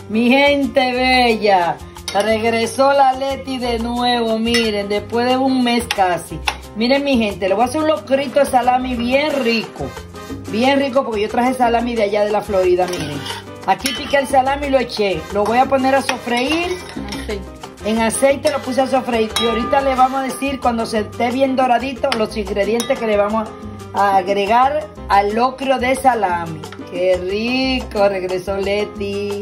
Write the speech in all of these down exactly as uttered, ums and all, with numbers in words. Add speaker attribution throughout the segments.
Speaker 1: Mi gente bella, regresó la Leti de nuevo, miren, después de un mes casi. Miren mi gente, le voy a hacer un locrito de salami bien rico. Bien rico porque yo traje salami de allá de la Florida, miren. Aquí piqué el salami y lo eché. Lo voy a poner a sofreír.
Speaker 2: Sí.
Speaker 1: En aceite lo puse a sofreír. Y ahorita le vamos a decir, cuando se esté bien doradito, los ingredientes que le vamos a agregar al locrio de salami. ¡Qué rico! Regresó Leti.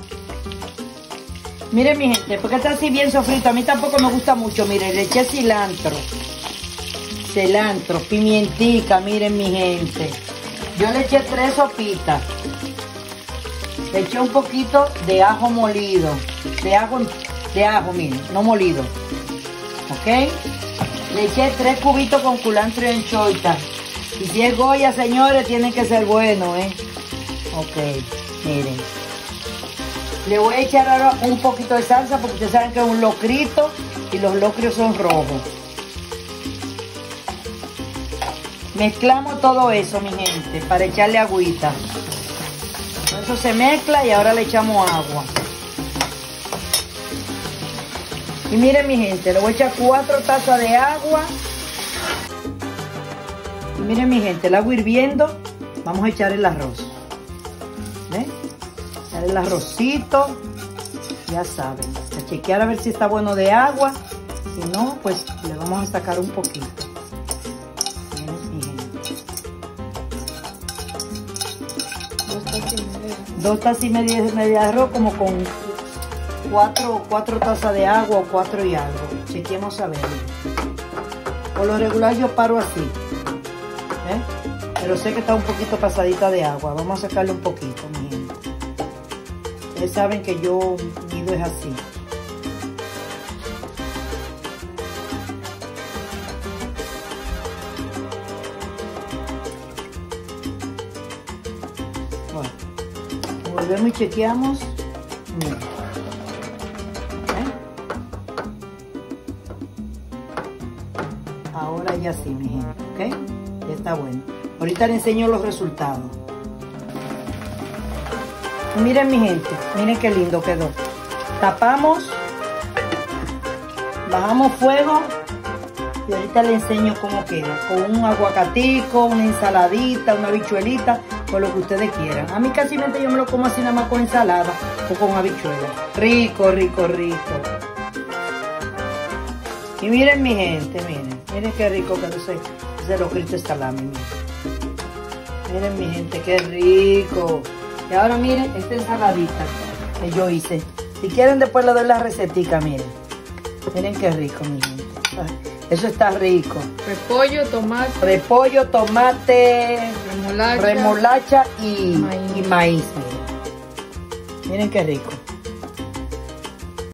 Speaker 1: Miren mi gente, porque está así bien sofrito. A mí tampoco me gusta mucho. Miren, le eché cilantro. Cilantro, pimientica, miren mi gente. Yo le eché tres sopitas. Le eché un poquito de ajo molido. De ajo, de ajo, miren, no molido. ¿Ok? Le eché tres cubitos con culantro y anchoita. Y si es Goya, señores, tiene que ser bueno, ¿eh? Ok, miren. Le voy a echar ahora un poquito de salsa porque ustedes saben que es un locrito y los locrios son rojos. Mezclamos todo eso, mi gente, para echarle agüita. Eso se mezcla y ahora le echamos agua. Y miren, mi gente, le voy a echar cuatro tazas de agua. Y miren, mi gente, el agua hirviendo, vamos a echar el arroz. ¿Ven? Echar el arrocito, ya saben. A chequear a ver si está bueno de agua. Si no, pues le vamos a sacar un poquito. Dos tazas y media de media de arroz, como con cuatro, cuatro tazas de agua o cuatro y algo. Chequemos a ver. Por lo regular yo paro así. ¿Eh? Pero sé que está un poquito pasadita de agua. Vamos a sacarle un poquito, mi gente. Ustedes saben que yo mido es así. Bueno. Volvemos y chequeamos. Miren. ¿Eh? Ahora ya sí, mi gente, ¿ok? Ya está bueno. Ahorita le enseño los resultados. Miren, mi gente, miren qué lindo quedó. Tapamos, bajamos fuego y ahorita le enseño cómo queda. Con un aguacatico, una ensaladita, una habichuelita, con lo que ustedes quieran. A mí casi mente yo me lo como así nada más con ensalada o con habichuela. Rico, rico, rico. Y miren mi gente, miren. Miren qué rico quedó ese, ese locrito de salami. Miren. miren mi gente, qué rico. Y ahora miren esta ensaladita que yo hice. Si quieren después le doy la recetica, miren. Miren qué rico, mi gente. Eso está rico.
Speaker 2: Repollo, tomate.
Speaker 1: Repollo, tomate,
Speaker 2: remolacha,
Speaker 1: remolacha y
Speaker 2: maíz.
Speaker 1: y maíz. Miren. Miren qué rico.